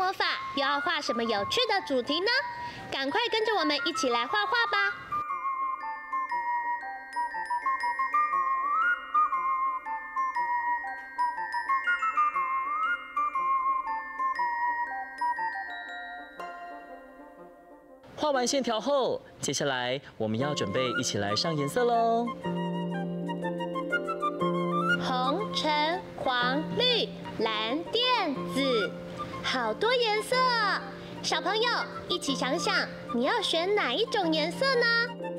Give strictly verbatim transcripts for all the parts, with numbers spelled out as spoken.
魔法又要画什么有趣的主题呢？赶快跟着我们一起来画画吧！ 画完线条后，接下来我们要准备一起来上颜色喽。 红、橙、黄、绿、蓝、靛、紫，好多颜色哦！小朋友一起想想，你要选哪一种颜色呢？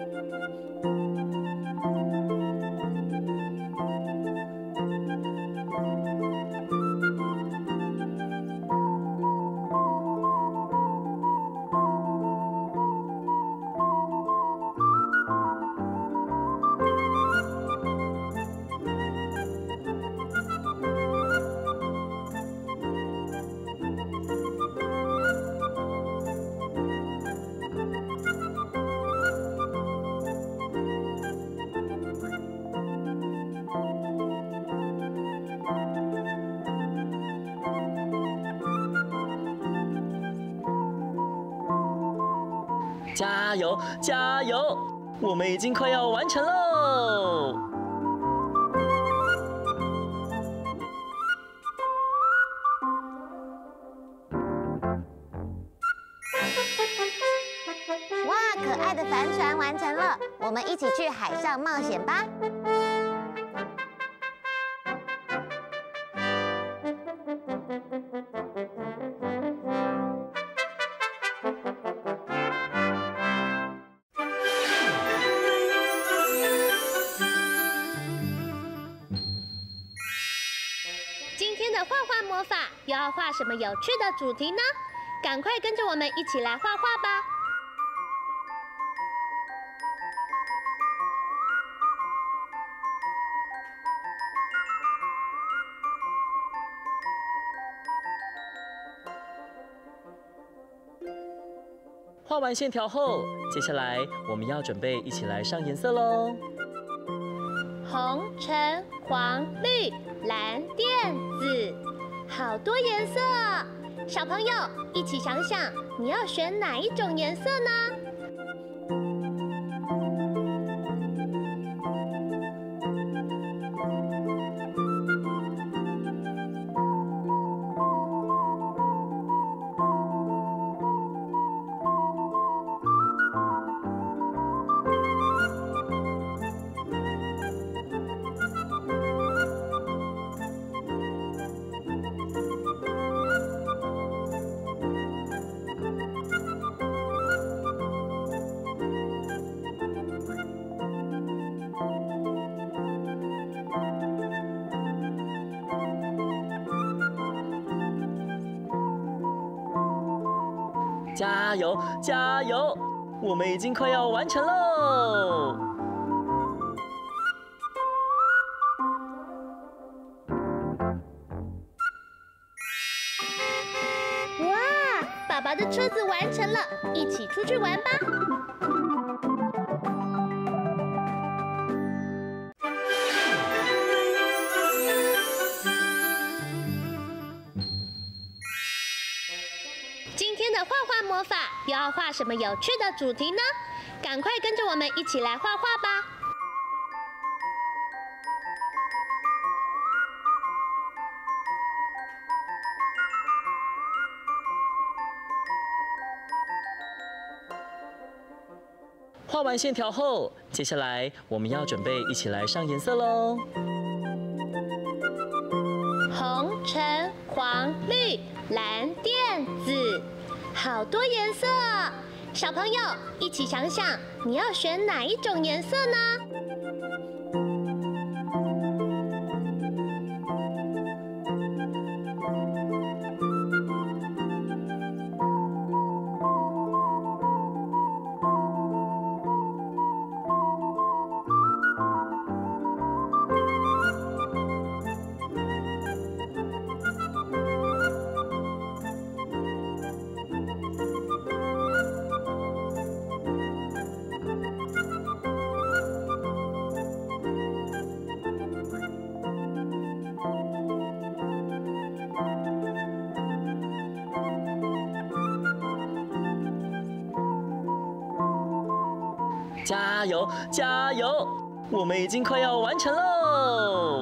加油，加油！我们已经快要完成喽！ 哇，可爱的帆船完成了，我们一起去海上冒险吧！ 今天的画画魔法又要画什么有趣的主题呢？赶快跟着我们一起来画画吧！ 画完线条后，接下来我们要准备一起来上颜色喽。 红、橙、黄、绿、蓝、靛、紫，好多颜色哦！小朋友一起想想，你要选哪一种颜色呢？ 加油，加油！我们已经快要完成喽！ 哇，爸爸的车子完成了，一起出去玩吧！今天的画画魔法又要画什么有趣的主题呢？赶快跟着我们一起来画画吧！ 画完线条后，接下来我们要准备一起来上颜色喽。 红、橙、黄、绿、蓝、靛、紫，好多颜色哦！小朋友一起想想，你要选哪一种颜色呢？ 加油，加油！我们已经快要完成喽！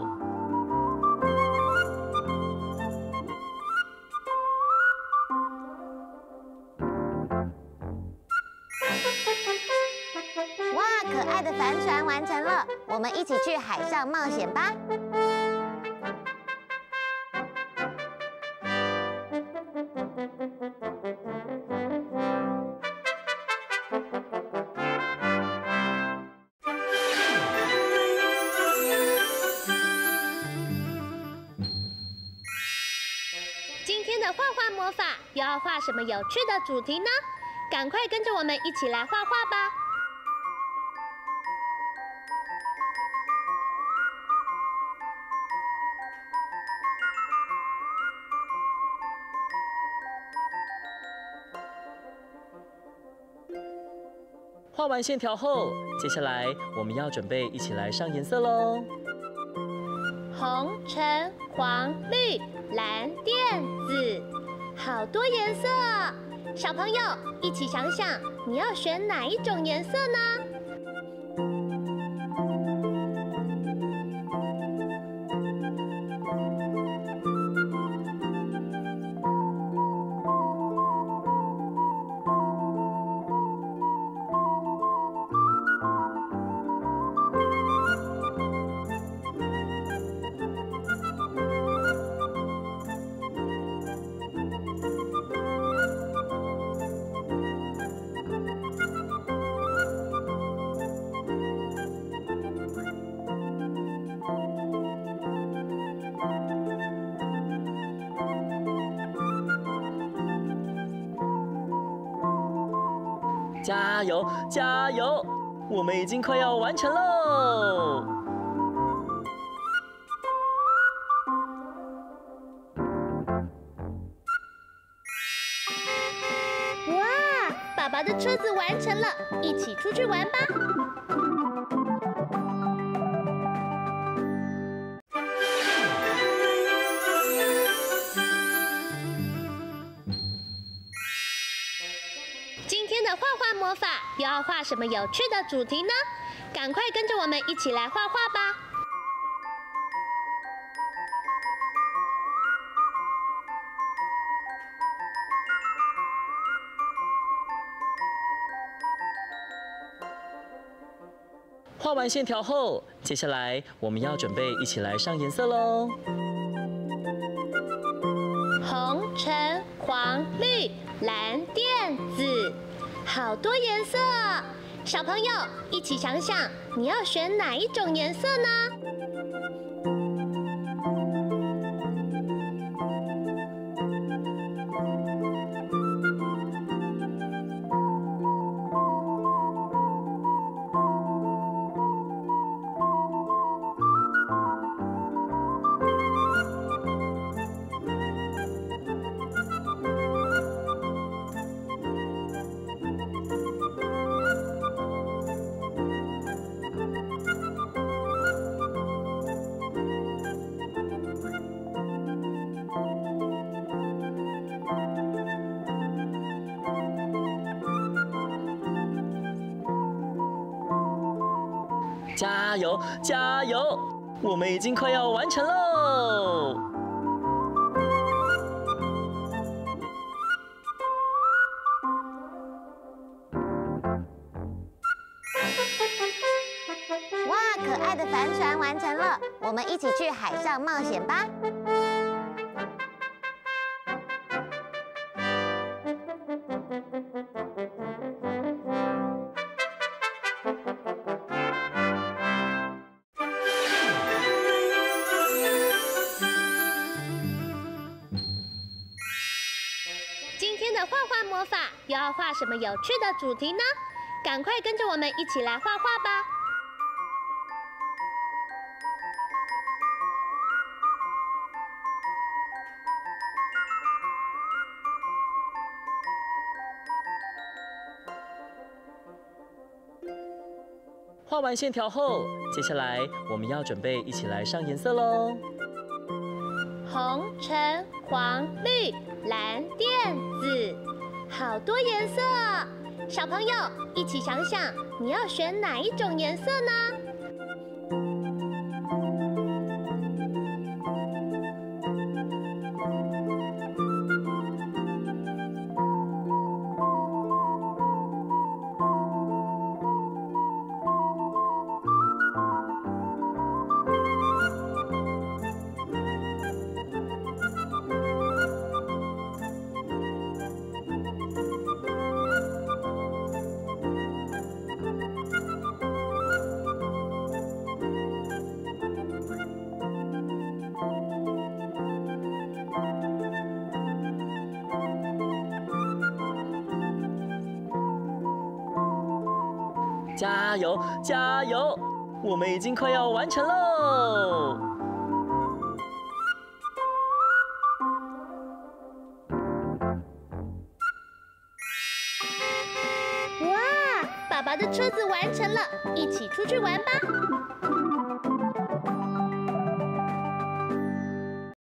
哇，可爱的帆船完成了，我们一起去海上冒险吧！ 今天的画画魔法又要画什么有趣的主题呢？赶快跟着我们一起来画画吧！ 画完线条后，接下来我们要准备一起来上颜色喽。 红、橙、黄、绿、蓝、靛、紫，好多颜色哦！小朋友一起想想，你要选哪一种颜色呢？ 加油，加油！我们已经快要完成喽！ 哇，爸爸的车子完成了，一起出去玩吧！今天的画画魔法又要画什么有趣的主题呢？赶快跟着我们一起来画画吧！ 画完线条后，接下来我们要准备一起来上颜色喽。 红、橙、黄、绿、蓝、靛、紫，好多颜色哦！小朋友一起想想，你要选哪一种颜色呢？ 加油，加油！我们已经快要完成喽！ 哇，可爱的帆船完成了，我们一起去海上冒险吧！ 今天的画画魔法又要画什么有趣的主题呢？赶快跟着我们一起来画画吧！ 画完线条后，接下来我们要准备一起来上颜色喽。 红、橙、黄、绿、蓝、靛、紫，好多颜色哦！小朋友一起想想， 你要选哪一种颜色呢？ 加油，加油！我们已经快要完成喽！ 哇，爸爸的车子完成了，一起出去玩吧！